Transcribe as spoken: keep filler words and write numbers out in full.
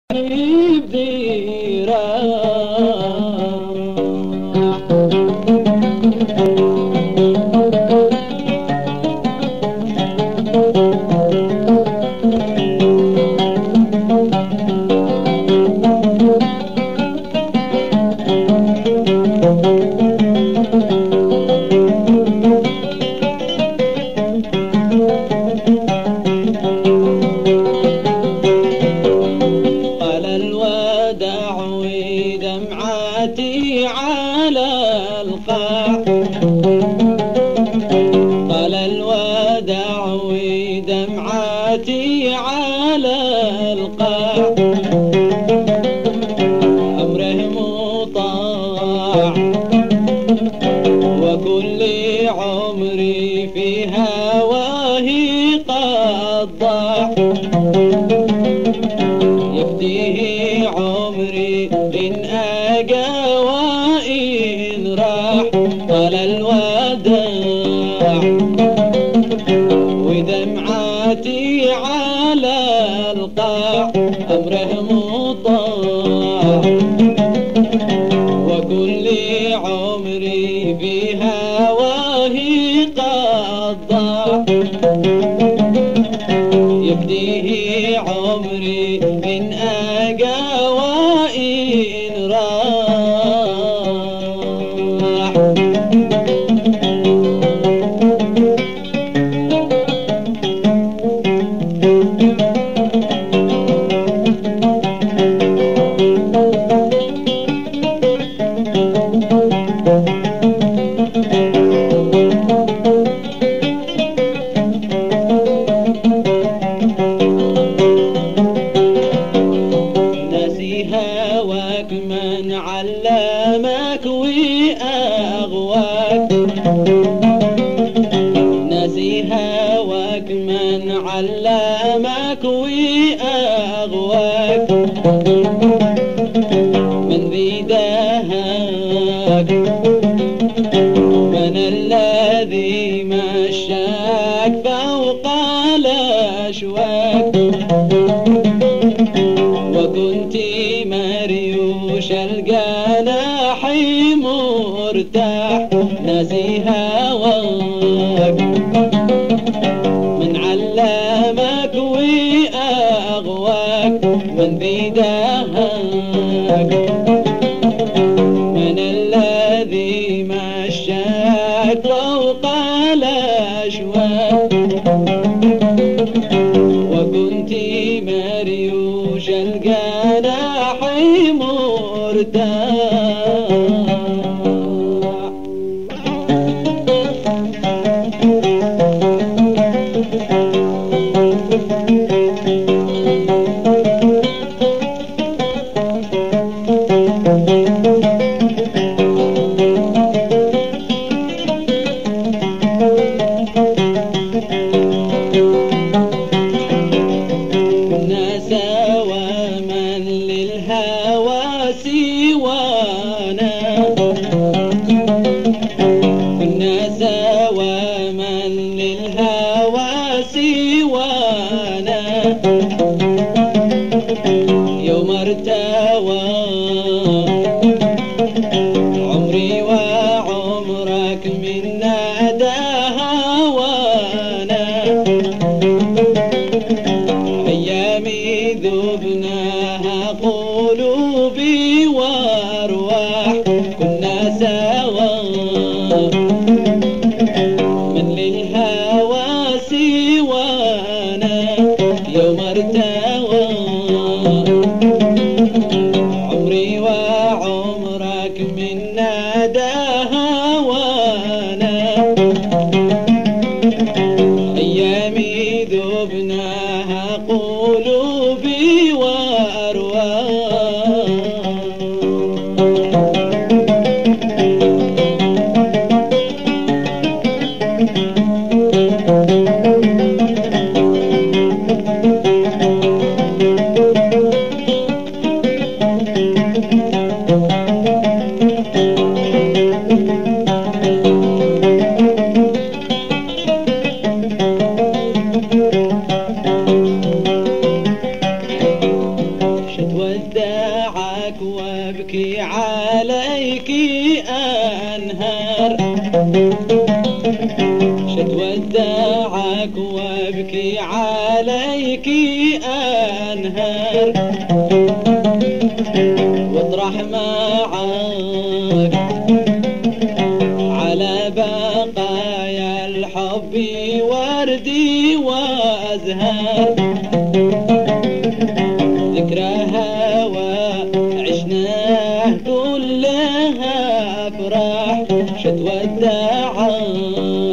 دمعتي على القاع طال الوداع ودمعتي على القاع أمره مطاع وكل عمري في هواه قد ضاع يفديه عمري إن أجا وإن راح طال الوداع ودمعتي على القاع أمره مطاع وكل عمري في هواه قد ضاع يفديه عمري إن أجا وإن راح هواك من علمك وأغواك ناسي هواك من علمك وأغواك من ذي دهاك من الذي مشاك فوق الأشواك وكنت مريوش الجناح مرتاح ناسي هواك من علمك وأغواك من ذي دهاك من الذي مشاك فوق الأشواك وكنت مريوش الجناح مرتاح سوانا كنا سوا من للهوى سوانا يوم ارتوى عمري وعمرك من نادى هوانا أيامي ذبناها قلوبي وارواح كنا سوا من للهوى سوانا يوم ارتوى عمري وعمرك من نادى هوانا أيامي ذبناها قلوبي وأرواح وداعك وابكي عليك انهار، شد وداعك وابكي عليك انهار، واطرح معاك على بقايا الحب وردي وازهار، ذكرى هوى عشناه كلها افراح، شد وداعك